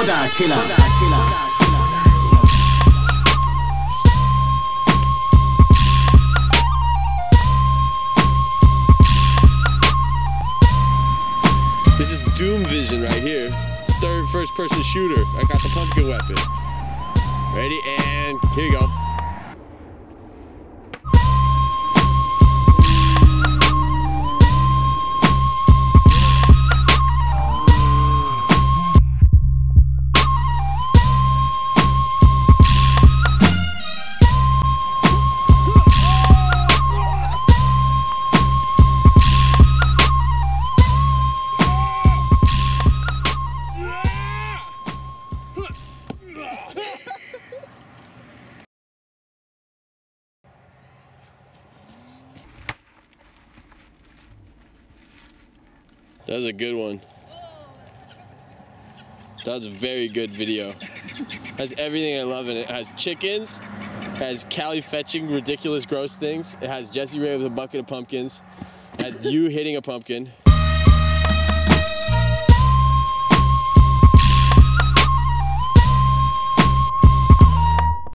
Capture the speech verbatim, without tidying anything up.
Soda killer. This is Doom Vision right here. Third first person shooter. I got the pumpkin weapon. Ready, and here you go. That was a good one. That was a very good video. Has everything I love in it. It has chickens, it has Callie fetching ridiculous gross things, it has Jesse Ray with a bucket of pumpkins, it has you hitting a pumpkin.